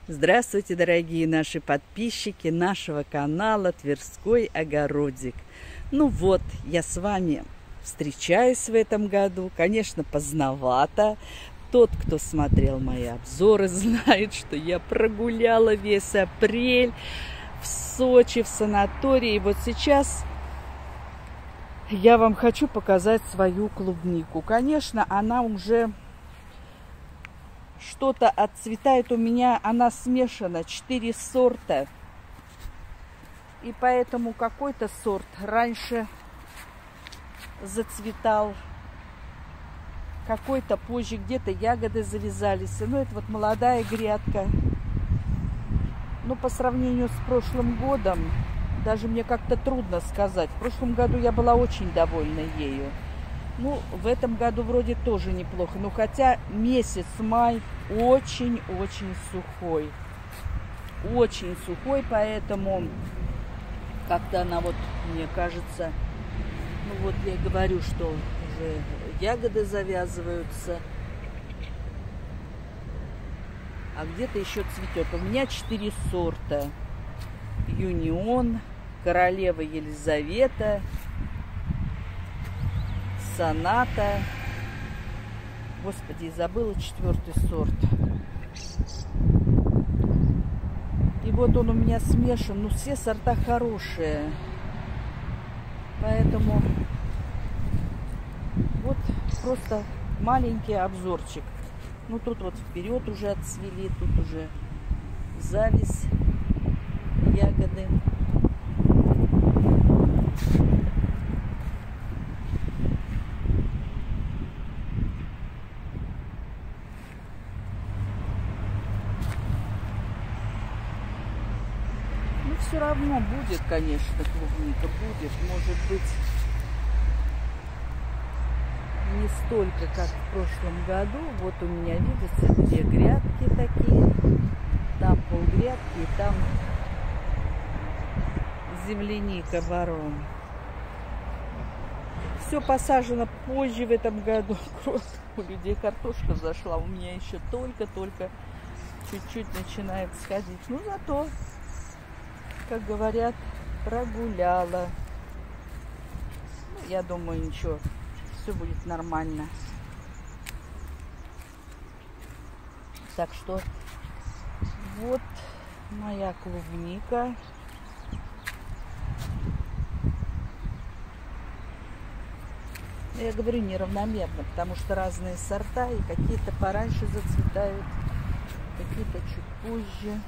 Здравствуйте, дорогие наши подписчики нашего канала Тверской Огородик. Ну вот, я с вами встречаюсь в этом году. Конечно, поздновато. Тот, кто смотрел мои обзоры, знает, что я прогуляла весь апрель в Сочи, в санатории. И вот сейчас я вам хочу показать свою клубнику. Конечно, она уже что-то отцветает у меня, она смешана, 4 сорта. И поэтому какой-то сорт раньше зацветал, какой-то позже, где-то ягоды завязались. Ну, это вот молодая грядка. Но по сравнению с прошлым годом, даже мне как-то трудно сказать. В прошлом году я была очень довольна ею. Ну, в этом году вроде тоже неплохо. Но хотя месяц май очень-очень сухой. Очень сухой, поэтому как-то она вот, мне кажется, ну вот я говорю, что уже ягоды завязываются. А где-то еще цветет. У меня 4 сорта. Юнион, Королева Елизавета, Соната. Господи, забыла 4-й сорт. И вот он у меня смешан. Ну, все сорта хорошие. Поэтому вот просто маленький обзорчик. Ну, тут вот вперед уже отцвели. Тут уже зависть, ягоды. Все равно будет, конечно, клубника будет, может быть, не столько, как в прошлом году. Вот у меня, видите, две грядки такие, там полгрядки, и там земляника барон. Все посажено позже в этом году. У людей картошка взошла, у меня еще только-только чуть-чуть начинает сходить. Ну, зато, как говорят, прогуляла. Ну, я думаю, ничего, все будет нормально. Так что вот моя клубника. Я говорю, неравномерно, потому что разные сорта, и какие-то пораньше зацветают, какие-то чуть позже.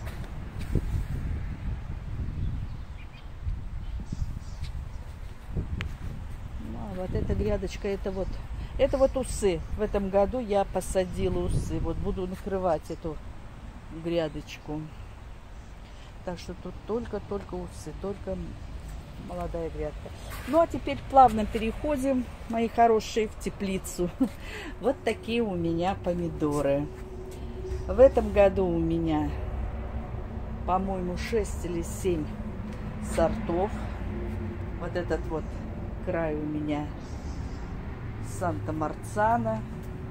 Вот эта грядочка, это вот усы. В этом году я посадила усы. Вот буду накрывать эту грядочку. Так что тут только усы, только молодая грядка. Ну, а теперь плавно переходим, мои хорошие, в теплицу. Вот такие у меня помидоры. В этом году у меня, по-моему, 6 или 7 сортов. Вот этот вот край у меня Санта-Марцана.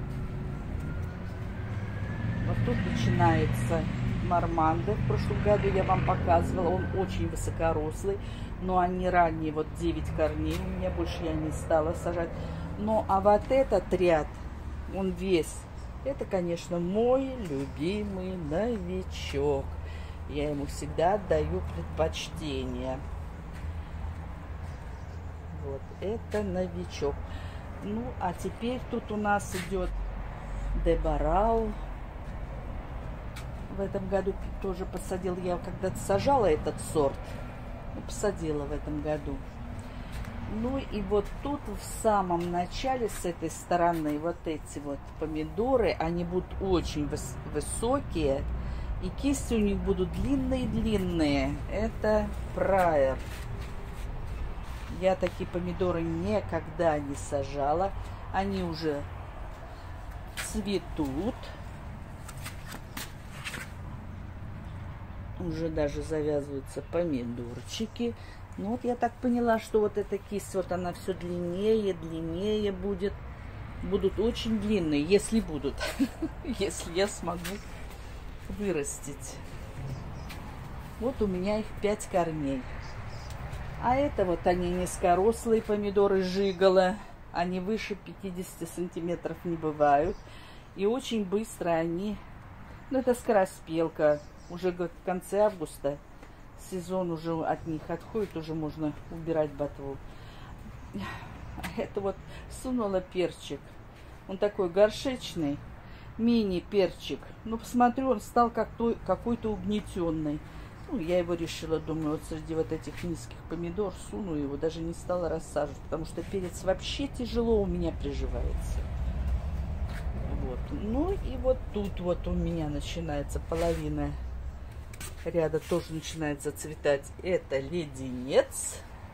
Вот тут начинается Нормандо. В прошлом году я вам показывала. Он очень высокорослый. Но они ранние. Вот 9 корней. У меня больше я не стала сажать. Ну, а вот этот ряд, он весь. Это, конечно, мой любимый новичок. Я ему всегда отдаю предпочтение. Вот, это новичок. Ну, а теперь тут у нас идет Дебарау. В этом году тоже посадила. Я когда-то сажала этот сорт. Ну, посадила в этом году. Ну, и вот тут в самом начале, с этой стороны, вот эти вот помидоры, они будут очень высокие. И кисти у них будут длинные-длинные. Это Прайер. Я такие помидоры никогда не сажала. Они уже цветут. Уже даже завязываются помидорчики. Ну вот я так поняла, что вот эта кисть, вот она все длиннее будет. Будут очень длинные, если будут. Если я смогу вырастить. Вот у меня их 5 корней. А это вот они низкорослые помидоры жиголо. Они выше 50 сантиметров не бывают. И очень быстро они... Ну, это скороспелка. Уже в конце августа сезон уже от них отходит. Уже можно убирать ботву. А это вот сунула перчик. Он такой горшечный. Мини-перчик. Ну, посмотрю, он стал какой-то угнетенный. Ну, я его решила, думаю, вот среди вот этих низких помидор суну его. Даже не стала рассаживать, потому что перец вообще тяжело у меня приживается. Вот. Ну, и вот тут вот у меня начинается половина ряда, тоже начинает зацветать. Это леденец.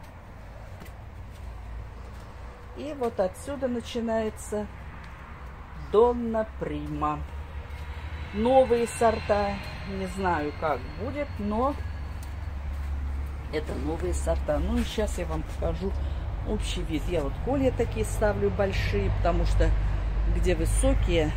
И вот отсюда начинается Донна Прима. Новые сорта, не знаю, как будет, но это новые сорта. Ну и сейчас я вам покажу общий вид. Я вот колья такие ставлю большие, потому что где высокие,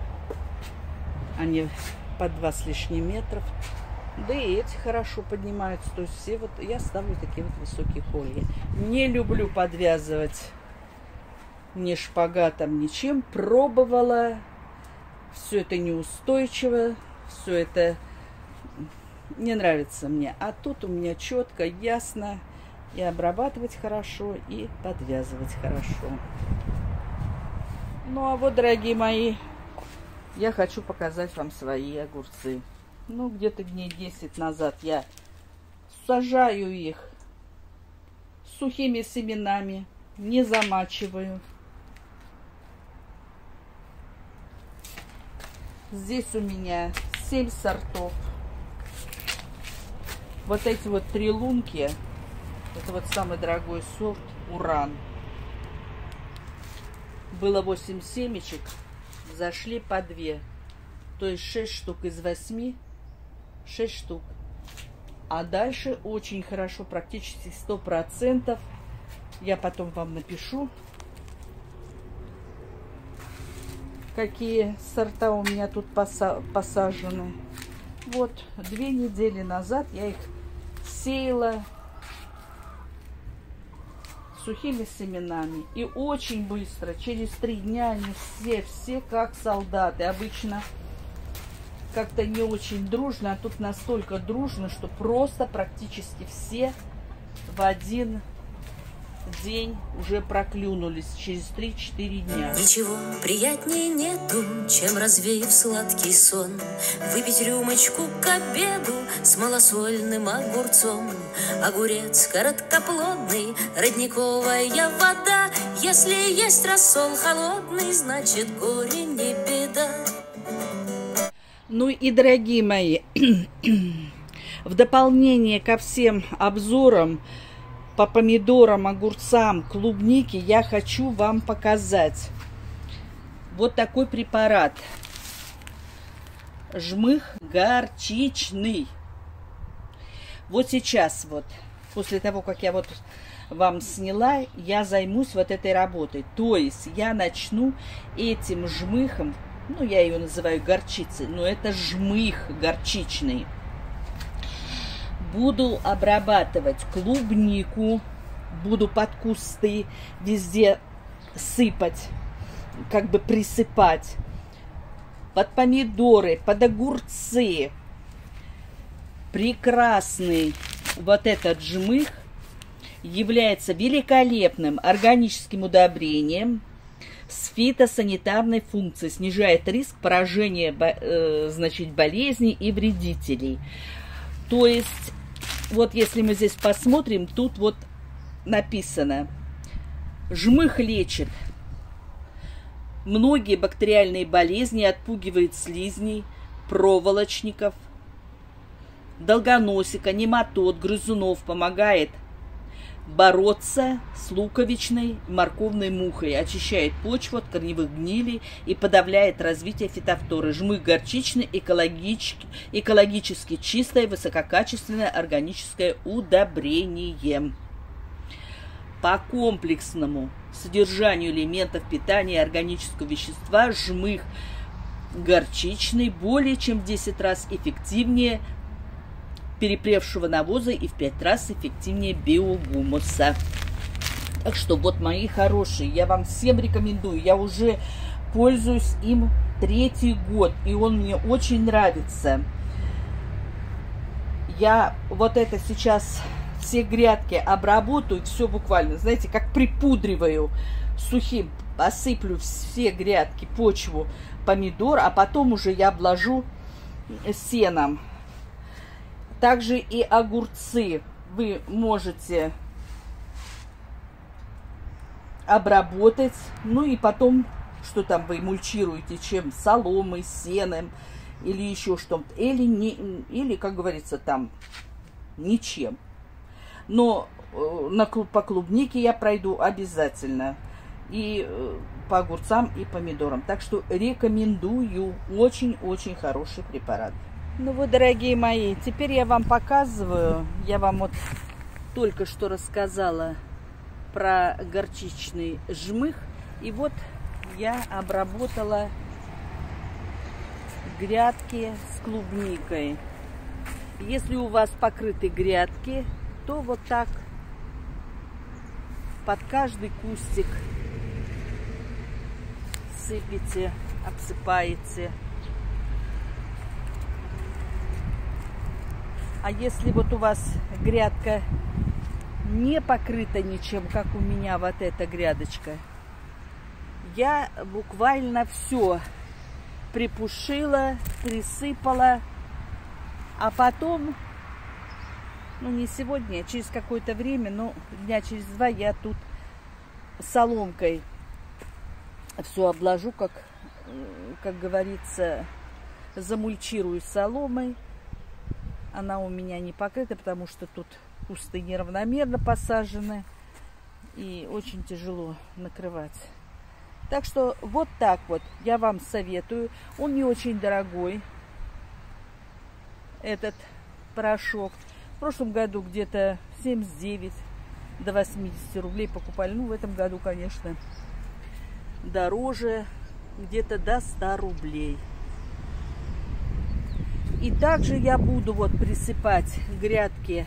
они по 2 с лишним метров. Да и эти хорошо поднимаются. То есть все вот я ставлю такие вот высокие колья. Не люблю подвязывать ни шпагатом, ничем. Пробовала. Все это неустойчиво, все это не нравится мне. А тут у меня четко, ясно, и обрабатывать хорошо, и подвязывать хорошо. Ну, а вот, дорогие мои, я хочу показать вам свои огурцы. Ну, где-то дней 10 назад я сажаю их сухими семенами, не замачиваю. Здесь у меня 7 сортов. Вот эти вот 3 лунки, это вот самый дорогой сорт Уран. Было 8 семечек, зашли по 2. То есть 6 штук из 8, 6 штук. А дальше очень хорошо, практически 100%. Я потом вам напишу, какие сорта у меня тут посажены. Вот 2 недели назад я их сеяла сухими семенами. И очень быстро, через 3 дня они все как солдаты. Обычно как-то не очень дружно, а тут настолько дружно, что просто практически все в один день уже проклюнулись через 3-4 дня. Ничего приятнее нету, чем, развеяв сладкий сон, выпить рюмочку к обеду с малосольным огурцом. Огурец короткоплодный, родниковая вода. Если есть рассол холодный, значит горе не беда. Ну и, дорогие мои, в дополнение ко всем обзорам по помидорам, огурцам, клубнике, я хочу вам показать вот такой препарат. Жмых горчичный. Вот сейчас вот, после того, как я вот вам сняла, я займусь вот этой работой. То есть я начну этим жмыхом, ну я ее называю горчицей, но это жмых горчичный. Буду обрабатывать клубнику, буду под кусты везде сыпать, как бы присыпать, под помидоры, под огурцы. Прекрасный вот этот жмых является великолепным органическим удобрением с фитосанитарной функцией, снижает риск поражения, значит, болезней и вредителей. То есть, вот если мы здесь посмотрим, тут вот написано: жмых лечит многие бактериальные болезни, отпугивает слизней, проволочников, долгоносика, нематод, грызунов, помогает бороться с луковичной морковной мухой, очищает почву от корневых гнилей и подавляет развитие фитофторы. Жмых горчичный, экологически чистое, высококачественное органическое удобрение. По комплексному содержанию элементов питания и органического вещества жмых горчичный более чем в 10 раз эффективнее перепревшего навоза и в 5 раз эффективнее биогумуса. Так что вот, мои хорошие, я вам всем рекомендую. Я уже пользуюсь им 3-й год, и он мне очень нравится. Я вот это сейчас все грядки обработаю, все буквально, знаете, как припудриваю сухим, посыплю все грядки, почву, помидор, а потом уже я обложу сеном. Также и огурцы вы можете обработать, ну и потом, что там вы мульчируете, чем соломой, сеном или еще что-то, или, как говорится, там ничем. Но по клубнике я пройду обязательно, и по огурцам, и помидорам. Так что рекомендую, очень-очень хороший препарат. Ну вот, дорогие мои, теперь я вам показываю, я вам вот только что рассказала про горчичный жмых, и вот я обработала грядки с клубникой. Если у вас покрыты грядки, то вот так под каждый кустик сыпите, обсыпаете. А если вот у вас грядка не покрыта ничем, как у меня вот эта грядочка, я буквально все припушила, присыпала, а потом, ну не сегодня, через какое-то время, ну дня через 2 я тут соломкой все обложу, как говорится, замульчирую соломой. Она у меня не покрыта, потому что тут кусты неравномерно посажены и очень тяжело накрывать. Так что вот так вот я вам советую. Он не очень дорогой, этот порошок. В прошлом году где-то 79 до 80 рублей покупали. Ну, в этом году, конечно, дороже, где-то до 100 рублей. И также я буду вот присыпать грядки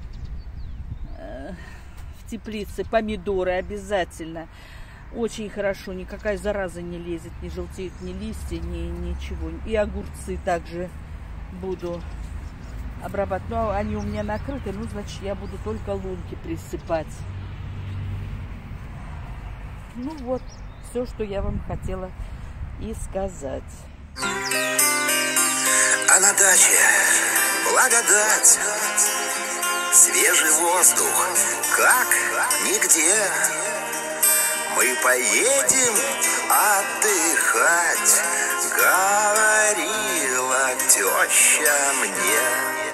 в теплице, помидоры обязательно. Очень хорошо, никакая зараза не лезет, не желтеют ни листья, ничего. И огурцы также буду обрабатывать. Но они у меня накрыты, ну, значит, я буду только лунки присыпать. Ну вот, все, что я вам хотела и сказать. А на даче благодать, свежий воздух, как нигде. Мы поедем отдыхать, говорила теща мне.